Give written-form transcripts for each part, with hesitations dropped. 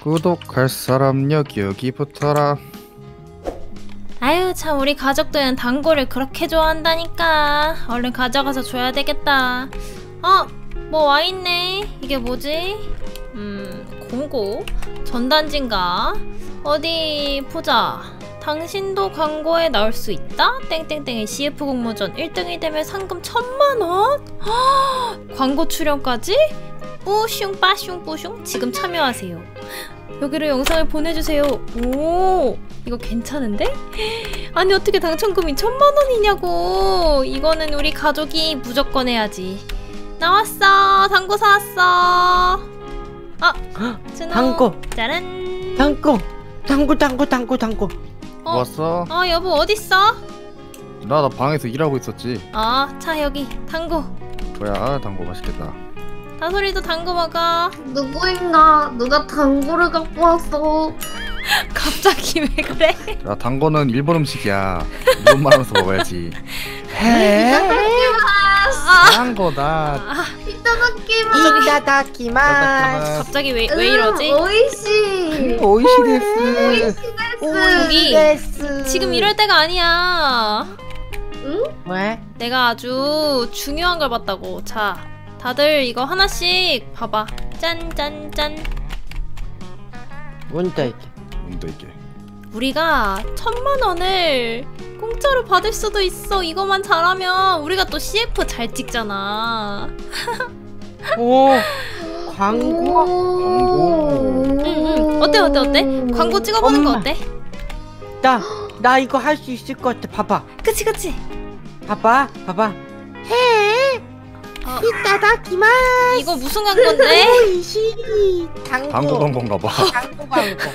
구독할 사람 여기 붙어라. 아유 참 우리 가족들은 단골을 그렇게 좋아한다니까. 얼른 가져가서 줘야 되겠다. 뭐 와있네. 이게 뭐지? 공고? 전단지인가? 어디 보자. 당신도 광고에 나올 수 있다? 땡땡땡의 CF 공모전 1등이 되면 상금 1000만원? 광고 출연까지? 뿌슝 빠슝 뿌슝 지금 참여하세요. 여기로 영상을 보내주세요. 오 이거 괜찮은데? 아니 어떻게 당첨금이 1000만원이냐고. 이거는 우리 가족이 무조건 해야지. 나왔어. 당구 사왔어. 준호. 당구. 짜란. 당구. 왔어? 여보 어딨어? 나 방에서 일하고 있었지. 자 여기 당구. 뭐야, 당고 맛있겠다. 다솔이도 당구 먹어. 누구인가? 누가 당구를 갖고 왔어? 갑자기 왜 그래? 야, 당고는 일본 음식이야. 일본 말하면서 먹어야지. 당고다. 이따다키마스. 갑자기 왜 이러지? 오이시. 오이시데스. 저기 지금 이럴 때가 아니야. 응? 왜? 내가 아주 중요한 걸 봤다고. 자 다들 이거 하나씩 봐봐. 짠짠짠. 뭔데 이게? 뭔데 이게? 우리가 1000만원을 공짜로 받을 수도 있어. 이거만 잘하면. 우리가 또 CF 잘 찍잖아. 오 광고? 응. 어때? 광고 찍어보는 거 엄마. 어때? 나 이거 할 수 있을 것 같아. 봐봐. 그치. 봐봐. 해. 이따다키마스. 이거 무슨 광고인데? 오이시. 당고 광고인가 봐. 당구 광고.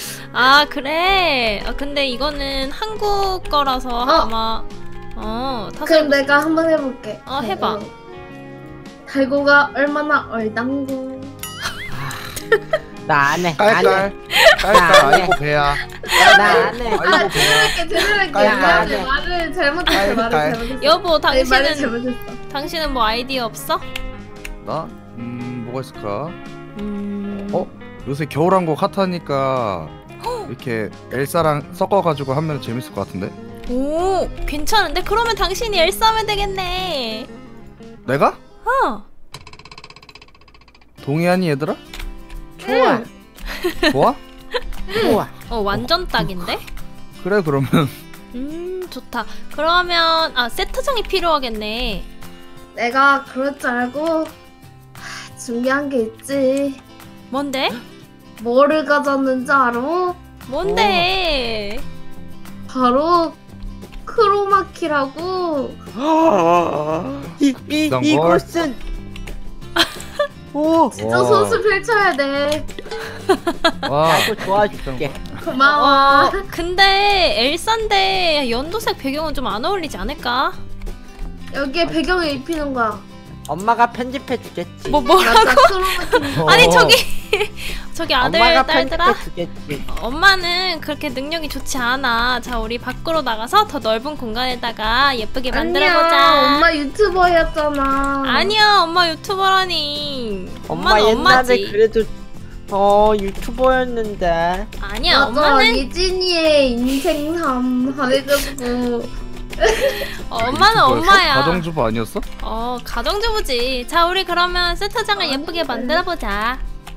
그래. 근데 이거는 한국 거라서 아마 그럼 내가 한번 해볼게. 해봐. 달고가 얼마나 얼당구. 나 안 해. 깔깔. 아이고 배야. 나 안 해. 아이고 배야. 되돌릴게. 깔깔. 말을 잘못했어. 여보 말을 당신은 잘못했어. 뭐 아이디어 없어? 나? 뭐가 있을까? 요새 겨울왕국 핫하니까 이렇게 엘사랑 섞어가지고 하면 재밌을 것 같은데? 오 괜찮은데? 그러면 당신이 엘사 하면 되겠네. 내가? 동의하니 얘들아? 좋아. 좋아? 좋아. 완전 딱인데? 그래 그러면 좋다. 그러면 세트장이 필요하겠네. 내가 그럴 줄 알고 준비한 게 있지. 뭔데? 뭐를 가졌는지 알아? 뭔데? 바로 크로마키라고. 이곳은 오 진짜 소스 펼쳐야 돼. 와, 나도 도와줄게. 고마워. 근데 엘사인데 연두색 배경은 좀 안 어울리지 않을까? 여기에 배경을 입히는 거야. 엄마가 편집해 주겠지. 뭐라고? 맞아, 크로마키. 아니 저기 아들 엄마가 딸들아, 편집해 주겠지. 엄마는 그렇게 능력이 좋지 않아. 자 우리 밖으로 나가서 더 넓은 공간에다가 예쁘게 만들어보자. 아니야, 엄마 유튜버였잖아. 아니야 엄마 유튜버라니. 엄마 엄마는 옛날에 엄마지. 그래도 유튜버였는데. 아니야 맞아, 엄마는 이진이의 인생담 해가지고. 엄마는 뭐였어? 엄마야. 가정주부 아니었어? 가정주부지. 자 우리 그러면 세트장을 예쁘게 만들어보자.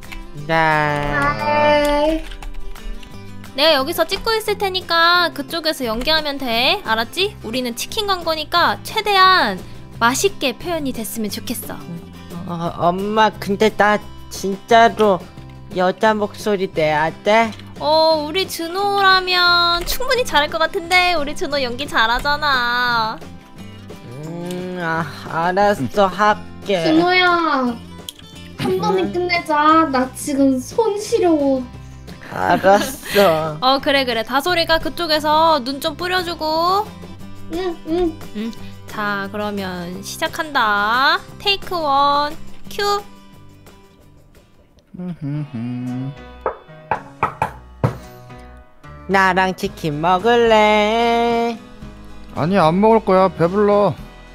네. 내가 여기서 찍고 있을 테니까 그쪽에서 연기하면 돼. 알았지? 우리는 치킨 광고니까 최대한 맛있게 표현이 됐으면 좋겠어. 엄마 근데 나 진짜로 여자 목소리 내야 돼? 우리 준호라면 충분히 잘할 것 같은데. 우리 준호 연기 잘하잖아. 알았어 할게. 준호야, 한 번에 끝내자. 나 지금 손 시려워. 알았어. 그래 다솔이가 그쪽에서 눈 좀 뿌려주고. 응. 자 그러면 시작한다. 테이크 원 큐. 나랑 치킨 먹을래? 아니 안 먹을 거야. 배불러.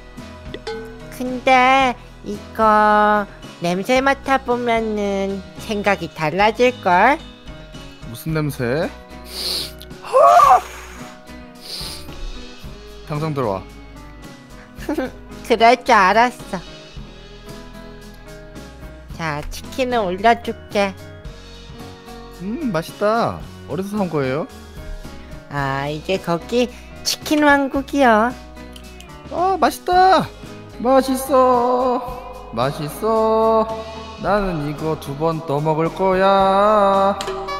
근데 이거 냄새 맡아보면은 생각이 달라질걸? 무슨 냄새? 당장 들어와. 그럴 줄 알았어. 자, 치킨을 올려줄게. 맛있다. 어디서 산 거예요? 아, 이게 거기 치킨 왕국이요. 아, 맛있다. 맛있어. 맛있어. 나는 이거 2번 더 먹을 거야.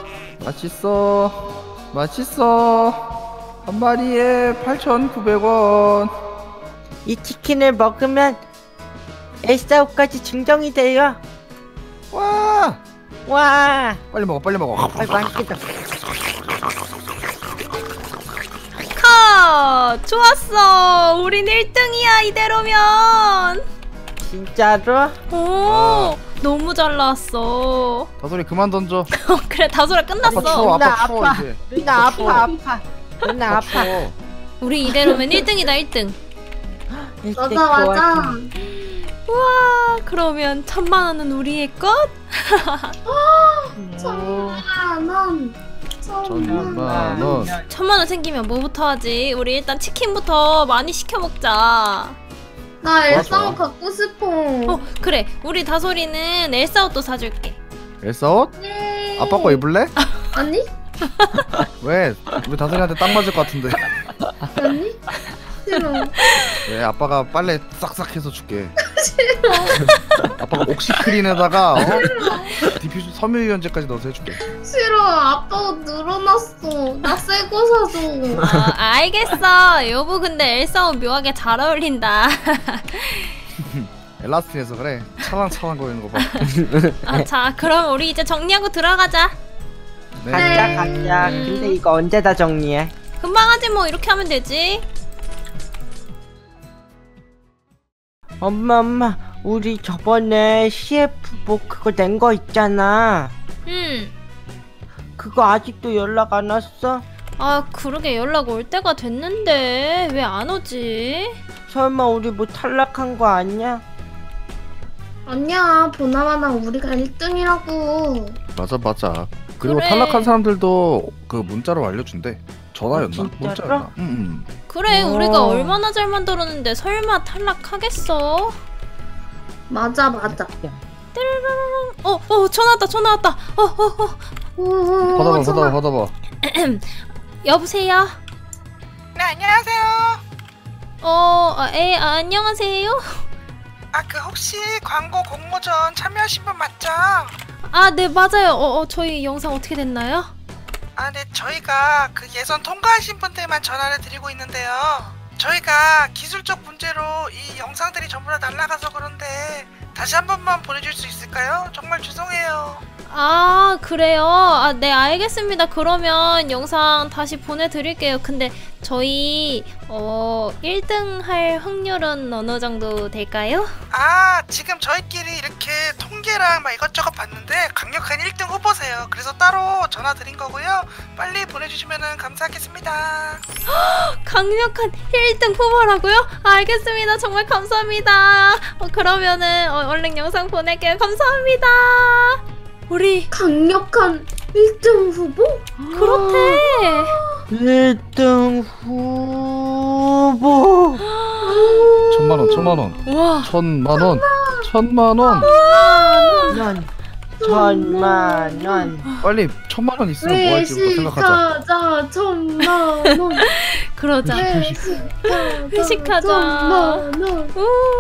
맛있어. 맛있어. 한 마리에 8,900원. 이 치킨을 먹으면 엘사오까지 증정이 돼요. 와! 와, 빨리 먹어, 빨리 먹어. 맛있겠다. 좋았어. 우린 1등이야 이대로면. 진짜로? 오, 너무 잘 나왔어. 다솔이 그만 던져. 그래, 다솔아 끝났어. 아빠 추워, 누나 아빠 추워 아파. 이제. 누나 아파. 누나 아파. 추워. 우리 이대로면 1등이다 1등. 맞아. 우와, 그러면 1,000,000원은 우리의 것? 천만 원. 1,000,000원. 1,000,000원 생기면 뭐부터 하지? 우리 일단 치킨부터 많이 시켜 먹자. 나 좋아. 엘사오 갖고 싶어. 그래. 우리 다솔이는 엘사 옷도 사줄게. 엘사 옷? 예. 아빠 거 입을래? 아니? 왜? 우리 다솔이한테 딱 맞을 것 같은데. 아니? 싫어. 왜? 아빠가 빨래 싹싹 해서 줄게. 아빠가 옥시크린에다가 디퓨저 섬유유연제까지 넣어서 해줄게. 싫어. 아빠 옷 늘어났어. 나 새 거 사줘. 알겠어. 여보 근데 엘사 옷 묘하게 잘 어울린다. 엘라스틴에서 그래. 찰랑찰랑 거리는 거 봐. 자, 그럼 우리 이제 정리하고 들어가자. 네. 가자. 근데 이거 언제 다 정리해? 금방 하지 뭐. 이렇게 하면 되지. 엄마, 우리 저번에 CF 뭐 그거 낸 거 있잖아. 그거 아직도 연락 안 왔어? 아, 그러게 연락 올 때가 됐는데 왜 안 오지? 설마 우리 뭐 탈락한 거 아니야? 아니야. 보나마나 우리가 1등이라고. 맞아. 그리고 그래. 탈락한 사람들도 그 문자로 알려준대. 전화였나? 진짜로? 문자였나? 응. 그래, 오. 우리가 얼마나 잘 만들었는데 설마 탈락하겠어? 맞아. 받아봐. 전화 왔다. 받아봐. 여보세요? 네, 안녕하세요. 안녕하세요? 그 혹시 광고 공모전 참여하신 분 맞죠? 아, 네, 맞아요. 저희 영상 어떻게 됐나요? 네, 저희가 그 예선 통과하신 분들만 전화를 드리고 있는데요. 저희가 기술적 문제로 이 영상들이 전부 다 날아가서 그런데 다시 한 번만 보내줄 수 있을까요? 정말 죄송해요. 아, 그래요? 아, 네, 알겠습니다. 그러면 영상 다시 보내드릴게요. 근데 저희 1등 할 확률은 어느 정도 될까요? 지금 저희끼리 이렇게 통계랑 막 이것저것 봤는데 강력한 1등 후보세요. 그래서 따로 전화 드린 거고요. 빨리 보내주시면 감사하겠습니다. 강력한 1등 후보라고요? 알겠습니다. 정말 감사합니다. 그러면은 얼른 영상 보낼게요. 감사합니다. 우리 강력한 1등 후보? 그렇대. 1등 후보. 1,000,000원. 와. 1,000,000원. 1,000,000원. 1,000,000원. 빨리 1,000,000원 있으면 뭐 할지 생각하자. 1,000,000원. 그러자. 회식하자. 1,000,000원.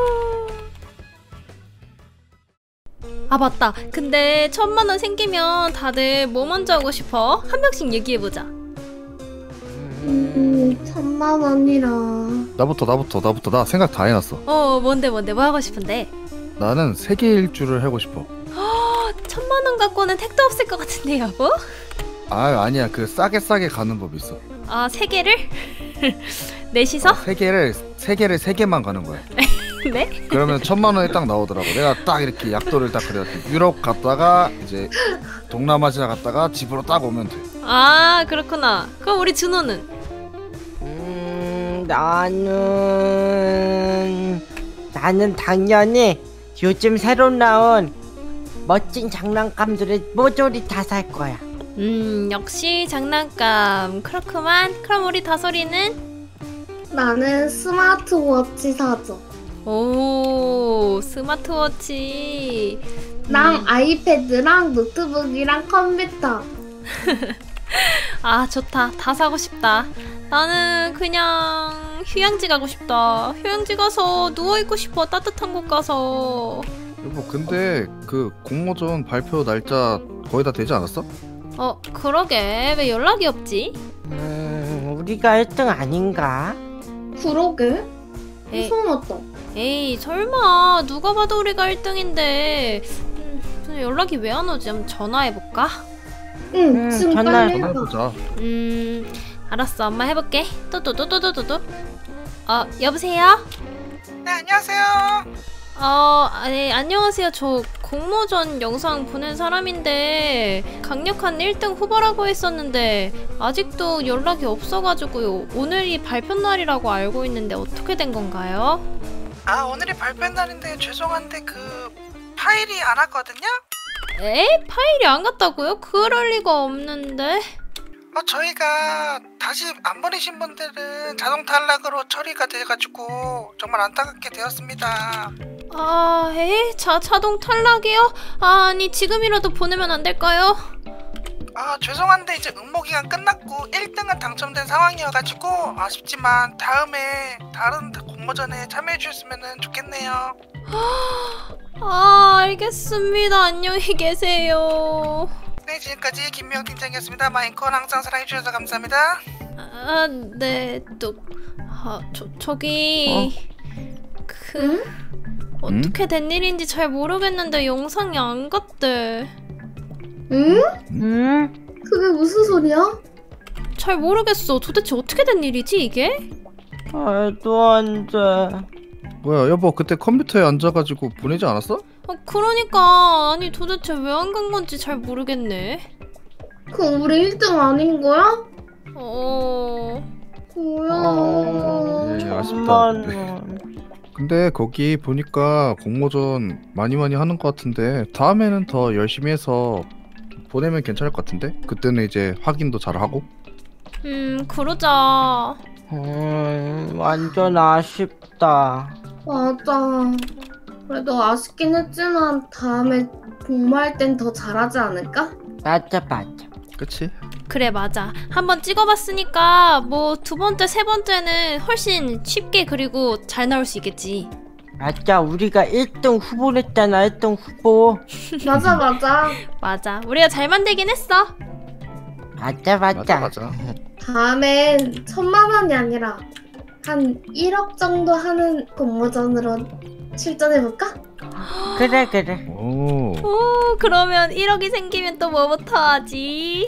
아, 맞다. 근데 1,000,000원 생기면 다들 뭐 먼저 하고 싶어? 한 명씩 얘기해보자. 1,000,000원이라. 나부터. 나 생각 다 해놨어. 뭔데 뭐 하고 싶은데? 나는 세계 일주를 하고 싶어. 1,000,000원 갖고는 택도 없을 것 같은데, 여보? 아니야. 그 싸게 가는 법이 있어. 아, 3개를? 넷이서? 세 개를 3개만 가는 거야. 네? 그러면 1,000,000원이 딱 나오더라고. 내가 딱 이렇게 약도를 딱 그래가지고 유럽 갔다가 이제 동남아시아 갔다가 집으로 딱 오면 돼. 아, 그렇구나. 그럼 우리 준호는? 나는 당연히 요즘 새로 나온 멋진 장난감들을 모조리 다 살 거야. 역시 장난감. 그렇구만. 그럼 우리 다솔이는? 나는 스마트워치 사줘. 오, 스마트워치. 랑 아이패드랑 노트북이랑 컴퓨터. 아, 좋다. 다 사고 싶다. 나는 그냥 휴양지 가고 싶다. 휴양지 가서 누워있고 싶어. 따뜻한 곳 가서. 여보 근데 그 공모전 발표 날짜 거의 다 되지 않았어? 그러게. 왜 연락이 없지? 우리가 1등 아닌가? 그러게. 에이. 이상하다. 에이, 설마. 누가 봐도 우리가 1등인데. 연락이 왜 안 오지? 한번 전화해볼까? 응, 지금 전화 빨리 해봐. 해봐. 보자. 알았어. 엄마 해볼게. 또또또또또또. 여보세요? 네, 안녕하세요. 네, 안녕하세요. 저 공모전 영상 보낸 사람인데 강력한 1등 후보라고 했었는데 아직도 연락이 없어가지고요. 오늘이 발표 날이라고 알고 있는데 어떻게 된 건가요? 아, 오늘이 발표 날인데 죄송한데 그 파일이 안 왔거든요? 파일이 안 갔다고요? 그럴 리가 없는데. 저희가 다시 안 보내신 분들은 자동 탈락으로 처리가 돼가지고 정말 안타깝게 되었습니다. 자동 탈락이요? 아니, 지금이라도 보내면 안 될까요? 죄송한데 이제 응모기간 끝났고 1등은 당첨된 상황이어가지고 아쉽지만 다음에 다른 공모전에 참여해 주셨으면 좋겠네요. 알겠습니다. 안녕히 계세요. 네, 지금까지 김미영 팀장이었습니다. 마인콘 항상 사랑해 주셔서 감사합니다. 네, 저기 어떻게 된 일인지 잘 모르겠는데 영상이 안 갔대. 응? 그게 무슨 소리야? 잘 모르겠어. 도대체 어떻게 된 일이지 이게? 말도 안 돼. 뭐야 여보 그때 컴퓨터에 앉아가지고 보내지 않았어? 그러니까 아니 도대체 왜 안 간 건지 잘 모르겠네. 그럼 우리 1등 아닌 거야? 뭐야? 예, 아쉽다. 정말로. 근데 거기 보니까 공모전 많이 하는 것 같은데 다음에는 더 열심히 해서 보내면 괜찮을 것 같은데? 그때는 이제 확인도 잘하고. 그러자. 완전 아쉽다. 맞아. 그래도 아쉽긴 했지만 다음에 공모할 땐 더 잘하지 않을까? 맞아. 그치? 그래, 맞아. 한번 찍어봤으니까 뭐 두 번째, 세 번째는 훨씬 쉽게 그리고 잘 나올 수 있겠지. 맞아. 우리가 1등 후보랬잖아. 1등 후보. 맞아. 맞아. 우리가 잘 만들긴 했어. 맞아. 다음엔 1000만 원이 아니라 한 1억 정도 하는 공모전으로 출전해볼까? 그래. 오. 그러면 1억이 생기면 또 뭐부터 하지?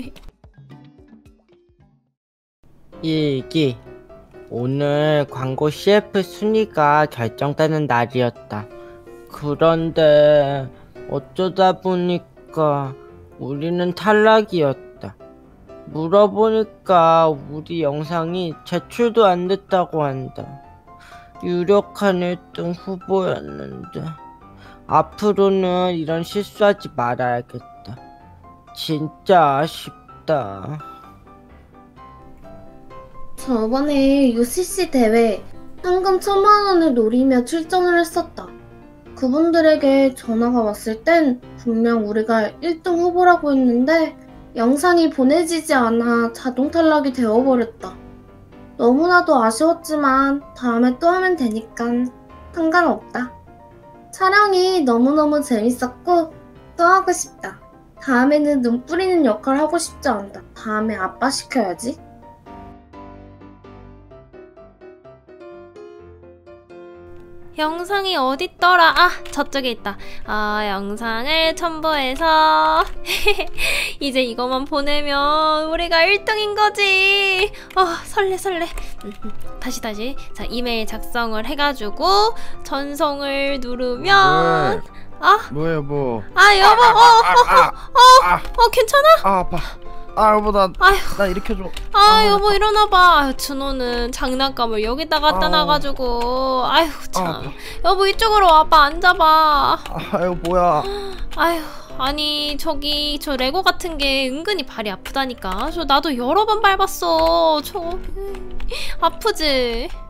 일기. 오늘 광고 CF 순위가 결정되는 날이었다. 그런데 어쩌다 보니까 우리는 탈락이었다. 물어보니까 우리 영상이 제출도 안 됐다고 한다. 유력한 1등 후보였는데 앞으로는 이런 실수하지 말아야겠다. 진짜 아쉽다. 저번에 UCC 대회 상금 1000만 원을 노리며 출전을 했었다. 그분들에게 전화가 왔을 땐 분명 우리가 1등 후보라고 했는데 영상이 보내지지 않아 자동 탈락이 되어버렸다. 너무나도 아쉬웠지만 다음에 또 하면 되니까 상관없다. 촬영이 너무너무 재밌었고 또 하고 싶다. 다음에는 눈 뿌리는 역할 하고 싶지 않다. 다음에 아빠 시켜야지. 영상이 어딨더라? 저쪽에 있다. 영상을 첨부해서 이제 이거만 보내면 우리가 1등인 거지. 설레. 다시. 자, 이메일 작성을 해가지고 전송을 누르면 뭐야 여보. 여보. 괜찮아? 아파. 여보 나 일으켜줘. 여보 일어나봐. 준호는 장난감을 여기다 갖다 놔가지고. 참. 여보 이쪽으로 와봐. 앉아봐. 뭐야. 아니 저기 저 레고 같은 게 은근히 발이 아프다니까. 저 나도 여러 번 밟았어. 저 아프지?